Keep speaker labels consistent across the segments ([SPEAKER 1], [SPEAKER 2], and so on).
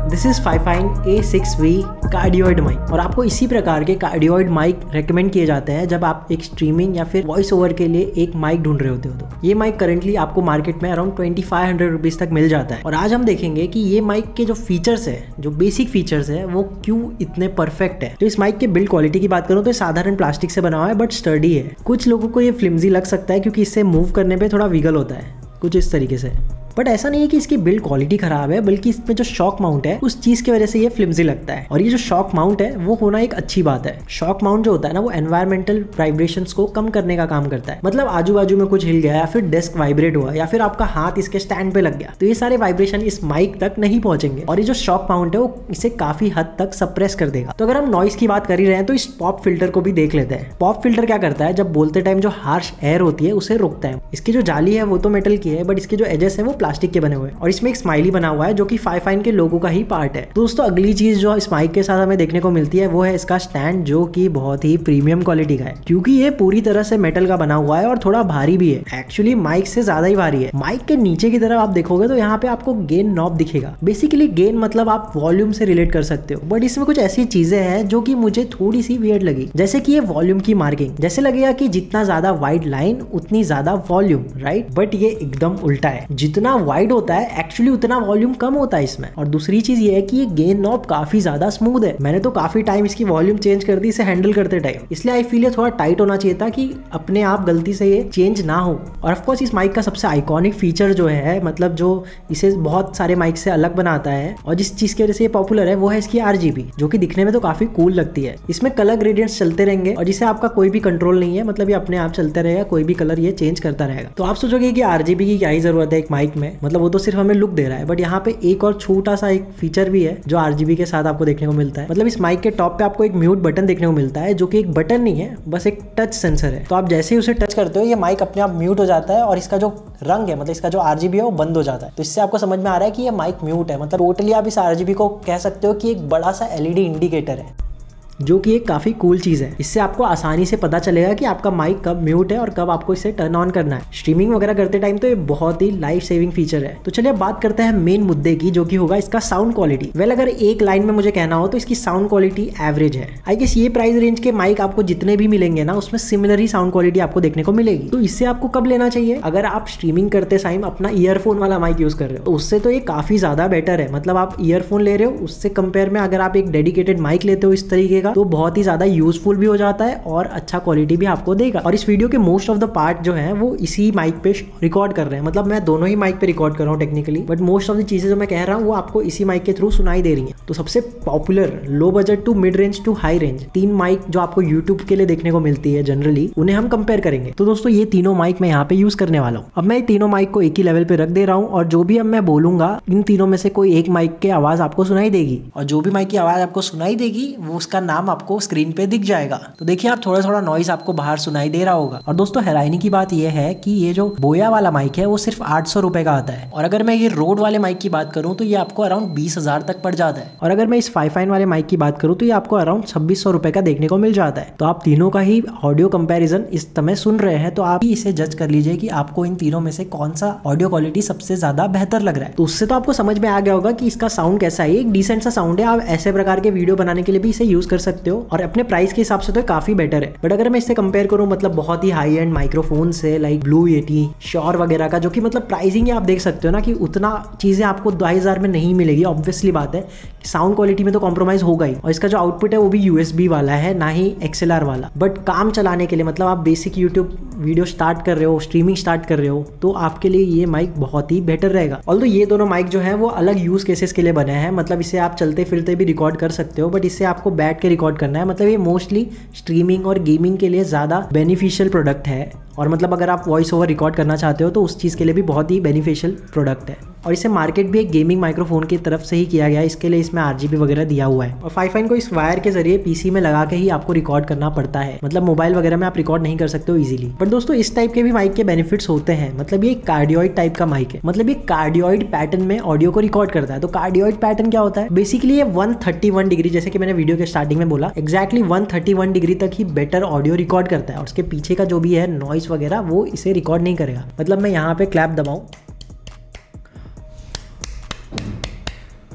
[SPEAKER 1] This is Fifine A6V cardioid mic और आपको इसी प्रकार के कार्डियोइड माइक रेकमेंड किए जाते हैं जब आप एक स्ट्रीमिंग या फिर वॉइस ओवर के लिए एक माइक ढूंढ रहे होते हो। तो ये माइक करंटली आपको मार्केट में अराउंड 2500 रुपीज तक मिल जाता है। और आज हम देखेंगे कि ये माइक के जो फीचर्स है, जो बेसिक फीचर्स है, वो क्यों इतने परफेक्ट है। तो इस माइक के बिल्ड क्वालिटी की बात करूं तो साधारण प्लास्टिक से बना हुआ है बट स्टर्डी है। कुछ लोगों को ये फ्लिम्जी लग सकता है क्योंकि इससे मूव करने पे थोड़ा विगल होता है कुछ इस तरीके से, बट ऐसा नहीं है कि इसकी बिल्ड क्वालिटी खराब है, बल्कि इसमें जो शॉक माउंट है उस चीज की वजह से ये फ्लिम्जी लगता है। और ये जो शॉक माउंट है वो होना एक अच्छी बात है। शॉक माउंट जो होता है ना, वो एनवायरमेंटल वाइब्रेशंस को कम करने का काम करता है। मतलब आजू बाजू में कुछ हिल गया या फिर डेस्क वाइब्रेट हुआ या फिर आपका हाथ इसके स्टैंड पे लग गया तो ये सारे वाइब्रेशन इस माइक तक नहीं पहुंचेंगे और ये जो शॉक माउंट है वो इसे काफी हद तक सप्रेस कर देगा। तो अगर हम नॉइस की बात कर ही रहे हैं तो इस पॉप फिल्टर को भी देख लेते हैं। पॉप फिल्टर क्या करता है, जब बोलते टाइम जो हार्श एयर होती है उसे रोकता है। इसकी जो जाली है वो तो मेटल की है बट इसके जो एजेस है वो प्लास्टिक के बने हुए हैं और इसमें एक स्माइली बना हुआ है जो कि फाइफाइन के लोगो का ही पार्ट है। तो दोस्तों अगली चीज जो इस माइक के साथ हमें देखने को मिलती है वो है इसका स्टैंड, जो कि बहुत ही प्रीमियम क्वालिटी का है क्योंकि ये पूरी तरह से मेटल का बना हुआ है और थोड़ा भारी भी है। एक्चुअली माइक से ज्यादा ही भारी है। माइक के नीचे की तरफ आप देखोगे तो यहाँ पे आपको गेन नॉब दिखेगा। बेसिकली गेन मतलब आप वॉल्यूम से रिलेट कर सकते हो, बट इसमें कुछ ऐसी चीजें हैं जो कि मुझे थोड़ी सी वियर्ड लगी, जैसे कि ये वॉल्यूम की मार्किंग। जैसे लगेगा कि जितना ज्यादा वाइड लाइन उतनी ज्यादा वॉल्यूम, राइट? बट ये एकदम उल्टा है। जितना वाइड होता है एक्चुअली उतना वॉल्यूम कम होता है इसमें। और दूसरी चीज ये है कि ये गेन नॉब काफी ज्यादा स्मूथ है। मैंने तो काफी टाइम इसकी वॉल्यूम चेंज कर दी इसे हैंडल करते टाइम, इसलिए आई फील ये थोड़ा टाइट होना चाहिए था कि अपने आप गलती से ये चेंज ना हो। और ऑफकोर्स इस माइक का सबसे आइकॉनिक फीचर जो है, मतलब जो इसे बहुत सारे माइक से अलग बनाता है और जिस चीज की वजह से ये पॉपुलर है, वो है इसकी RGB, जो कि दिखने में तो काफी कूल लगती है। इसमें कलर ग्रेडियंट्स चलते रहेंगे और जिसे आपका कोई भी कंट्रोल नहीं है, मतलब ये अपने आप चलता रहेगा, कोई भी कलर ये चेंज करता रहेगा। तो आप सोचोगे कि RGB की क्या ही जरूरत है एक माइक में, मतलब वो तो सिर्फ हमें लुक दे रहा है। बट यहाँ पे एक और छोटा सा एक फीचर भी है जो RGB के साथ आपको देखने को मिलता है। मतलब इस माइक के टॉप पे आपको एक म्यूट बटन देखने को मिलता है, जो कि एक बटन नहीं है, बस एक टच सेंसर है। तो आप जैसे ही उसे टच करते हो ये माइक अपने आप म्यूट हो जाता है और इसका जो रंग है, मतलब इसका जो RGB है वो बंद हो जाता है। तो इससे आपको समझ में आ रहा है कि ये माइक म्यूट है। मतलब टोटली आप इस RGB को कह सकते हो कि एक बड़ा सा LED इंडिकेटर है, जो कि एक काफी कूल चीज है। इससे आपको आसानी से पता चलेगा कि आपका माइक कब म्यूट है और कब आपको इसे टर्न ऑन करना है। स्ट्रीमिंग वगैरह करते टाइम तो ये बहुत ही लाइफ सेविंग फीचर है। तो चलिए अब बात करते हैं मेन मुद्दे की, जो कि होगा इसका साउंड क्वालिटी। वेल अगर एक लाइन में मुझे कहना हो तो इसकी साउंड क्वालिटी एवरेज है। आई गेस ये प्राइस रेंज के माइक आपको जितने भी मिलेंगे ना, उसमें सिमिलर ही साउंड क्वालिटी आपको देखने को मिलेगी। तो इससे आपको कब लेना चाहिए? अगर आप स्ट्रीमिंग करते टाइम अपना ईयरफोन वाला माइक यूज कर रहे हो तो उससे तो ये काफी ज्यादा बेटर है। मतलब आप ईयरफोन ले रहे हो, उससे कंपेयर में अगर आप एक डेडिकेटेड माइक लेते हो इस तरीके का, तो बहुत ही ज्यादा यूजफुल भी हो जाता है और अच्छा क्वालिटी भी आपको देगा। और इस वीडियो के मोस्ट ऑफ द पार्ट जो है वो इसी माइक पे रिकॉर्ड कर रहे हैं। मतलब मैं दोनों ही माइक पे रिकॉर्ड कर रहा हूँ technically, but most of the चीजें जो मैं कह रहा हूँ वो आपको इसी माइक के थ्रू सुनाई दे रही है। तो सबसे popular low budget to mid range to high range 3 mic जो आपको यूट्यूब के लिए देखने को मिलती है जनरली, उन्हें हम कंपेयर करेंगे। तो दोस्तों ये तीनों माइक मैं यहाँ पे यूज करने वाला हूँ। अब मैं तीनों माइक को एक ही लेवल पे रख दे रहा हूँ और जो भी अब मैं बोलूंगा इन तीनों में से कोई एक माइक की आवाज आपको सुनाई देगी और जो भी माइक की आवाज आपको सुनाई देगी वो उसका नाम आपको स्क्रीन पे दिख जाएगा। तो देखिए आप थोड़ा थोड़ा नॉइस आपको बाहर सुनाई दे रहा होगा। और दोस्तों हैरानी की बात यह है कि ये जो बोया वाला माइक है वो सिर्फ 800 रुपए का आता है। और अगर मैं ये रोड वाले माइक की बात करूं तो ये आपको अराउंड 20,000 तक पड़ जाता है। और अगर मैं इस फाइफाइन वाले माइक की बात करूं तो ये आपको अराउंड 2600 रुपए का देखने को मिल जाता है। तो आप तीनों का ही ऑडियो कंपैरिजन इस समय सुन रहे हैं, तो आप ही इसे जज कर लीजिए कि आपको इन तीनों में से कौन सा ऑडियो क्वालिटी सबसे ज्यादा बेहतर लग रहा है। तो उससे तो आपको समझ में आ गया होगा कि इसका साउंड कैसा है। एक डिसेंट सा साउंड है। आप ऐसे प्रकार के वीडियो बनाने के लिए भी इसे यूज कर सकते हो और अपने प्राइस के हिसाब से तो काफी बेटर है। बट अगर मैं इससे कंपेयर करूं मतलब बहुत ही हाई एंड माइक्रोफोन से, लाइक ब्लू येटी, श्योर वगैरह का, जो कि मतलब प्राइसिंग आप देख सकते हो ना कि उतना चीजें आपको 2000 में नहीं मिलेगी। ऑब्वियसली बात है साउंड क्वालिटी में तो कॉम्प्रोमाइज होगा ही। और इसका जो आउटपुट है वो भी USB वाला है, ना ही XLR वाला। बट काम चलाने के लिए, मतलब आप बेसिक यूट्यूब वीडियो स्टार्ट कर रहे हो, स्ट्रीमिंग स्टार्ट कर रहे हो, तो आपके लिए ये माइक बहुत ही बेटर रहेगा। ऑल्दो ये दोनों माइक जो है वो अलग यूज केसेस के लिए बने हैं। मतलब इसे आप चलते फिरते भी रिकॉर्ड कर सकते हो, बट इससे आपको बैठ के रिकॉर्ड करना है। मतलब ये मोस्टली स्ट्रीमिंग और गेमिंग के लिए ज्यादा बेनिफिशियल प्रोडक्ट है। और मतलब अगर आप वॉइस ओवर रिकॉर्ड करना चाहते हो तो उस चीज़ के लिए भी बहुत ही बेनिफिशियल प्रोडक्ट है। और इसे मार्केट भी एक गेमिंग माइक्रोफोन की तरफ से ही किया गया है, इसके लिए इसमें RGB वगैरह दिया हुआ है। और फाइफाइन को इस वायर के जरिए PC में लगा के ही आपको रिकॉर्ड करना पड़ता है। मतलब मोबाइल वगैरह में आप रिकॉर्ड नहीं कर सकते हो इजीली। बट दोस्तों इस टाइप के भी माइक के बेनिफिट्स होते हैं। मतलब ये कार्डियोइड टाइप का माइक है। मतलब ये कार्डियोइड पैटर्न में ऑडियो को रिकॉर्ड करता है। तो कार्डियोइड पैटर्न क्या होता है? बेसिकली ये 131 डिग्री, जैसे कि मैंने वीडियो के स्टार्टिंग में बोला, एक्जैक्टली 131 डिग्री तक ही बेटर ऑडियो रिकॉर्ड करता है। और उसके पीछे का जो भी है नॉइस वगैरह वो इसे रिकॉर्ड नहीं करेगा। मतलब मैं यहाँ पे क्लैप दबाऊं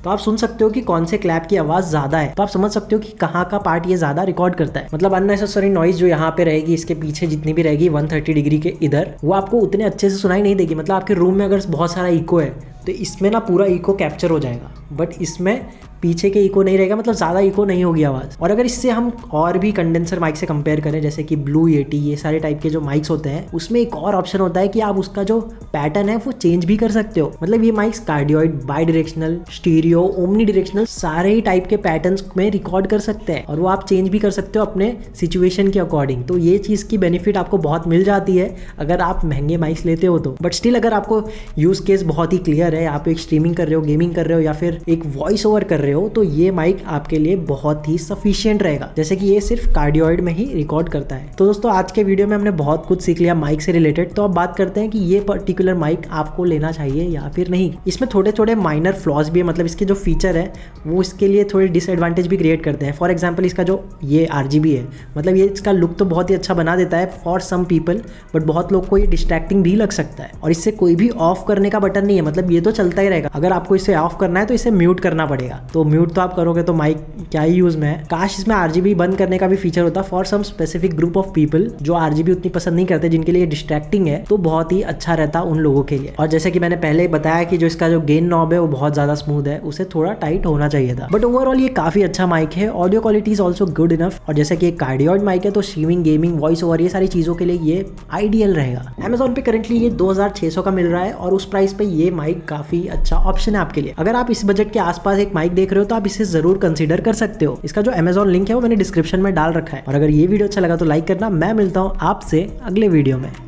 [SPEAKER 1] तो आप सुन सकते हो कि कौन से क्लैप की आवाज ज्यादा है, तो आप समझ सकते हो कि कहाँ का पार्ट ये ज्यादा रिकॉर्ड करता है। मतलब अननेसेसरी नॉइज जो यहाँ पे रहेगी, इसके पीछे जितनी भी रहेगी 130 डिग्री के इधर, वो आपको उतने अच्छे से सुनाई नहीं देगी। मतलब आपके रूम में अगर बहुत सारा इको है तो इसमें ना पूरा इको कैप्चर हो जाएगा, बट इसमें पीछे के इको नहीं रहेगा, मतलब ज़्यादा इको नहीं होगी आवाज़। और अगर इससे हम और भी कंडेंसर माइक से कंपेयर करें, जैसे कि ब्लू येटी, ये सारे टाइप के जो माइक्स होते हैं, उसमें एक और ऑप्शन होता है कि आप उसका जो पैटर्न है वो चेंज भी कर सकते हो। मतलब ये mics cardioid, bidirectional, stereo, omnidirectional सारे ही टाइप के पैटर्न्स में रिकॉर्ड कर सकते हैं और वो आप चेंज भी कर सकते हो अपने सिचुएशन के अकॉर्डिंग। तो ये चीज़ की बेनिफिट आपको बहुत मिल जाती है अगर आप महंगे माइक्स लेते हो तो। बट स्टिल अगर आपको यूज़ केस बहुत ही क्लियर है, आप एक स्ट्रीमिंग कर रहे हो, गेमिंग कर रहे हो या फिर एक वॉइस ओवर कर रहे हो, तो ये माइक आपके लिए बहुत ही सफिशिएंट रहेगा, जैसे कि ये सिर्फ कार्डियोइड में ही रिकॉर्ड करता है। तो दोस्तों आज के वीडियो में हमने बहुत कुछ सीख लिया माइक से रिलेटेड। तो अब बात करते हैं कि ये पर्टिकुलर माइक आपको लेना चाहिए या फिर नहीं। इसमें थोड़े थोड़े माइनर फ्लॉज भी है, मतलब इसके जो फीचर है वो इसके लिए थोड़े डिसएडवांटेज भी क्रिएट करते हैं। फॉर एग्जाम्पल इसका जो ये RGB है, मतलब ये इसका लुक तो बहुत ही अच्छा बना देता है फॉर सम पीपल, बट बहुत लोग को ये डिस्ट्रैक्टिंग भी लग सकता है। और इससे कोई भी ऑफ करने का बटन नहीं है, मतलब ये तो चलता ही रहेगा। अगर आपको इसे ऑफ करना है तो इसे म्यूट करना पड़ेगा, तो म्यूट तो आप करोगे तो माइक क्या ही यूज में है। काश इसमें RGB बंद करने का भी फीचर होता for some specific group of people जो RGB उतनी पसंद नहीं करते, जिनके लिए डिस्ट्रैक्टिंग है, तो बहुत ही अच्छा रहता उन लोगों के लिए। और जैसे कि मैंने पहले बताया कि जो इसका जो गेन नॉब है वो बहुत ज्यादा स्मूथ है, उसे थोड़ा टाइट होना चाहिए था। बट ओवरऑल ये काफी अच्छा माइक है, audio quality is also good enough. और जैसे कि एक कार्डियोइड माइक है तो स्ट्रीमिंग, गेमिंग, वॉइस ओवर, ये सारी चीजों के लिए ये आइडियल रहेगा। Amazon पे करंटली ये 2600 का मिल रहा है और उस प्राइस पे ये माइक काफी अच्छा ऑप्शन है आपके लिए। अगर आप इस बजट के आसपास एक माइक देख रहे हो तो आप इसे जरूर कंसीडर कर सकते हो। इसका जो Amazon लिंक है वो मैंने डिस्क्रिप्शन में डाल रखा है। और अगर ये वीडियो अच्छा लगा तो लाइक करना। मैं मिलता हूँ आपसे अगले वीडियो में।